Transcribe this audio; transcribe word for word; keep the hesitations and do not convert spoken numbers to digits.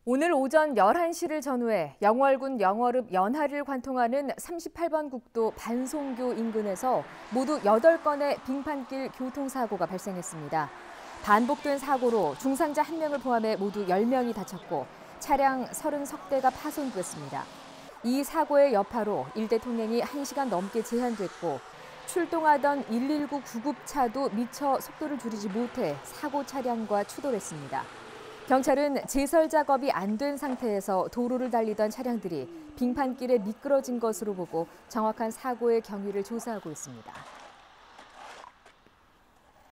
오늘 오전 열한 시를 전후해 영월군 영월읍 연하를 관통하는 삼십팔 번 국도 반송교 인근에서 모두 여덟 건의 빙판길 교통사고가 발생했습니다. 반복된 사고로 중상자 한 명을 포함해 모두 열 명이 다쳤고 차량 서른석 대가 파손됐습니다. 이 사고의 여파로 일대 통행이 한 시간 넘게 제한됐고 출동하던 일일구 구급차도 미처 속도를 줄이지 못해 사고 차량과 추돌했습니다. 경찰은 제설 작업이 안 된 상태에서 도로를 달리던 차량들이 빙판길에 미끄러진 것으로 보고 정확한 사고의 경위를 조사하고 있습니다.